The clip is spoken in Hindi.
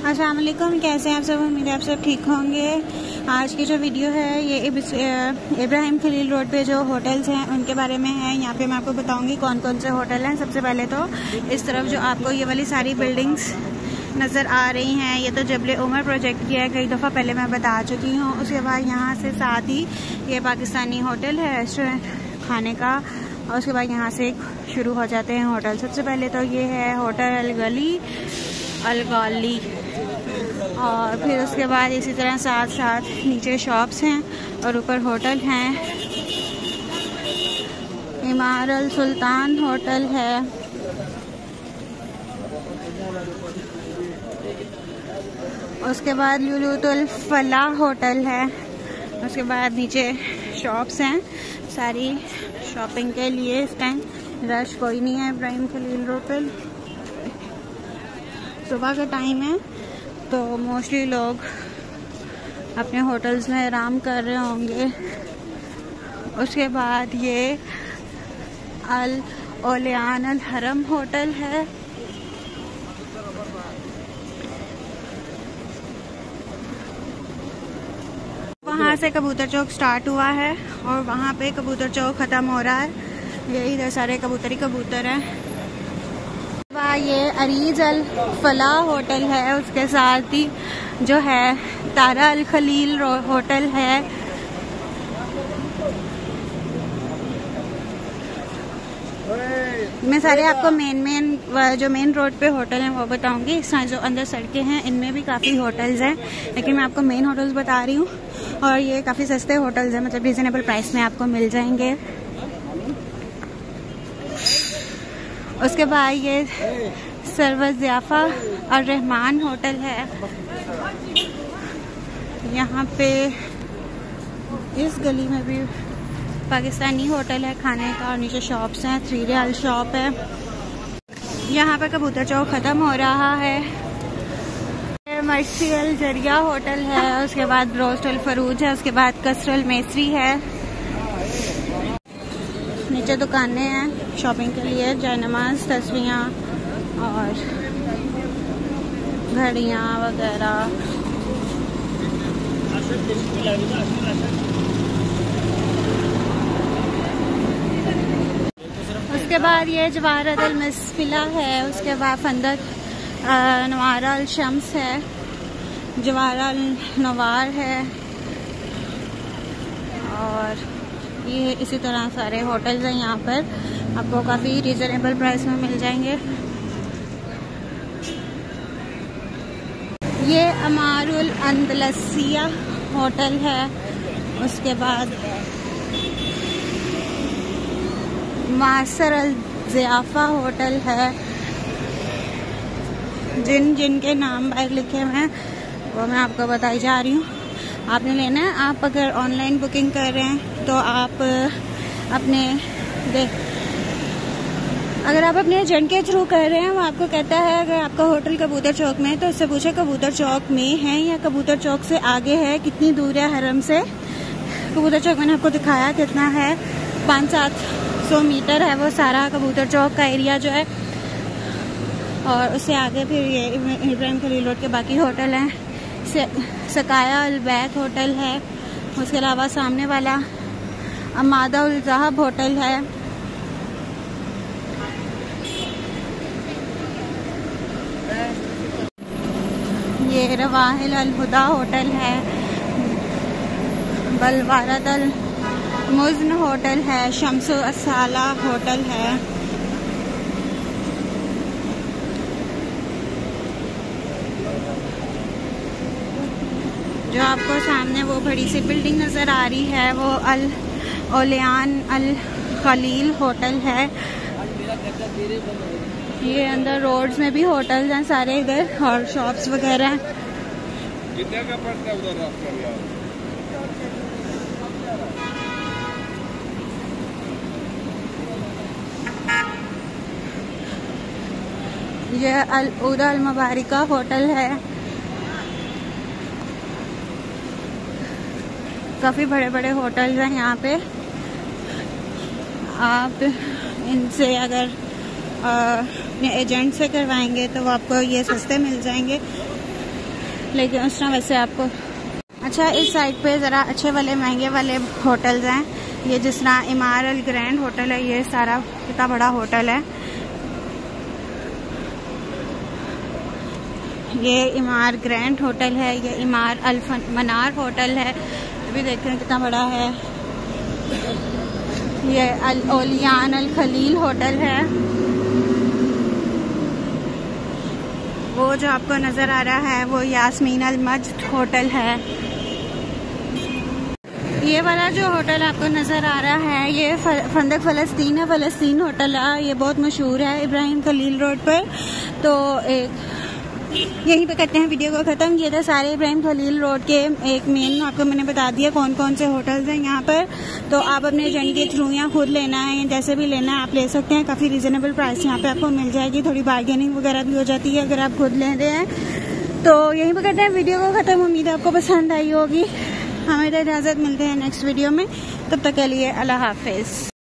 अस्सलाम वालेकुम, कैसे हैं आप सब। उम्मीद है आप सब ठीक होंगे। आज की जो वीडियो है ये इब्राहिम खलील रोड पे जो होटल्स हैं उनके बारे में है। यहाँ पे मैं आपको बताऊंगी कौन कौन से होटल हैं। सबसे पहले तो इस तरफ जो आपको ये वाली सारी बिल्डिंग्स नज़र आ रही हैं, ये तो जबल उमर प्रोजेक्ट की है, कई दफ़ा पहले मैं बता चुकी हूँ। उसके बाद यहाँ से साथ ही ये पाकिस्तानी होटल है, रेस्टोरेंट खाने का, और उसके बाद यहाँ से शुरू हो जाते हैं होटल। सबसे पहले तो ये है होटल अलगाली, और फिर उसके बाद इसी तरह साथ साथ नीचे शॉप्स हैं और ऊपर होटल हैं। इमार अल सुल्तान होटल है, उसके बाद लुलुतुल फलाह होटल है। उसके बाद नीचे शॉप्स हैं सारी शॉपिंग के लिए। इस टाइम रश कोई नहीं है इब्राहिम खलील रोड पर। सुबह का टाइम है तो मोस्टली लोग अपने होटल्स में आराम कर रहे होंगे। उसके बाद ये अल ओलियान अल हरम होटल है। वहाँ से कबूतर चौक स्टार्ट हुआ है और वहाँ पे कबूतर चौक ख़त्म हो रहा है। ये इधर सारे कबूतर ही कबूतर हैं। ये अरीज अल फलाह होटल है, उसके साथ ही जो है तारा अल खलील होटल है। मैं सारे आपको मेन रोड पे होटल हैं वो बताऊंगी। इस तरह जो अंदर सड़कें हैं इनमें भी काफ़ी होटल्स हैं, लेकिन मैं आपको मेन होटल्स बता रही हूँ। और ये काफ़ी सस्ते होटल्स हैं, मतलब रिजनेबल प्राइस में आपको मिल जाएंगे। उसके बाद ये सरवत ज़ियाफ़ा और रहमान होटल है। यहाँ पे इस गली में भी पाकिस्तानी होटल है खाने का, और नीचे शॉप्स हैं। 3 रियाल शॉप है। यहाँ पे कबूतर चौक ख़त्म हो रहा है। मर्सी अल जरिया होटल है, उसके बाद रोस्ट अल फरूज है, उसके बाद कसर अल मेसरी है। नीचे दुकानें हैं शॉपिंग के लिए, जयनमाज, तस्वीरें और घड़ियाँ वगैरह। उसके बाद ये जवाहरत अल मिसफिला है, उसके बाद फंदक नवारा अल शम्स है, जवाहरा अल नवार है, और ये इसी तरह सारे होटल्स हैं। यहाँ पर आपको काफ़ी रिजनेबल प्राइस में मिल जाएंगे। ये अमारुल अंदलसिया होटल है, उसके बाद मासर अल ज़ियाफ़ा होटल है। जिनके नाम बाहर लिखे हुए हैं वो मैं आपको बताई जा रही हूँ। आपने लेना है। आप अगर ऑनलाइन बुकिंग कर रहे हैं तो आप अगर आप अपने एजेंट के थ्रू कर रहे हैं, वो आपको कहता है अगर आपका होटल कबूतर चौक में है तो उससे पूछे कबूतर चौक में है या कबूतर चौक से आगे है, कितनी दूर है हरम से। कबूतर चौक मैंने आपको दिखाया कितना है, 500-700 मीटर है वो सारा कबूतर चौक का एरिया जो है। और उससे आगे फिर ये इब्राहिम खलील रोड के बाकी होटल हैं। सकाया अल बैत होटल है, उसके अलावा सामने वाला अमादा उल ज़हब होटल है। ये रवाहिल अल हुदा होटल है, बलवारत अल मुज़न होटल है, शम्सु असाला होटल है। जो आपको सामने वो बड़ी सी बिल्डिंग नज़र आ रही है वो अल ओलियान अल खलील होटल है। ये अंदर रोड्स में भी होटल्स हैं सारे इधर, और शॉप्स वगैरह। कितने का पड़ता है उधर आपका? ये अल उदा अल मुबारिका होटल है। काफ़ी बड़े बड़े होटल्स हैं यहाँ पे। आप इनसे अगर अपने एजेंट से करवाएंगे तो वो आपको ये सस्ते मिल जाएंगे। लेकिन उस तरह वैसे आपको अच्छा इस साइड पे ज़रा अच्छे वाले महंगे वाले होटल्स हैं। ये जिस तरह इमार अल ग्रैंड होटल है, ये सारा कितना बड़ा होटल है। ये इमार ग्रैंड होटल है, ये इमार अल मनार होटल है, अभी देखते हैं कितना बड़ा है। ये अल ओलियान अल खलील होटल है, वो जो आपको नज़र आ रहा है वो यास्मीन अल मज्द होटल है। ये वाला जो होटल आपको नज़र आ रहा है ये फंदक फ़लस्तीन है, फ़लस्तीन होटल है। ये बहुत मशहूर है इब्राहिम खलील रोड पर। तो यहीं पे करते हैं वीडियो को ख़त्म। ये था सारे इब्राहिम खलील रोड के एक मेन, आपको मैंने बता दिया कौन कौन से होटल्स हैं यहाँ पर। तो आप अपने एजेंट के थ्रू या खुद लेना है, जैसे भी लेना है आप ले सकते हैं। काफ़ी रिजनेबल प्राइस यहाँ पे आपको मिल जाएगी, थोड़ी बार्गेनिंग वगैरह भी हो जाती है अगर आप खुद ले रहे हैं। तो यहीं पर करते हैं वीडियो को ख़त्म। उम्मीद है आपको पसंद आई होगी। हमें तो इजाज़त, मिलते हैं नेक्स्ट वीडियो में, तब तक के लिए अल्लाह हाफिज़।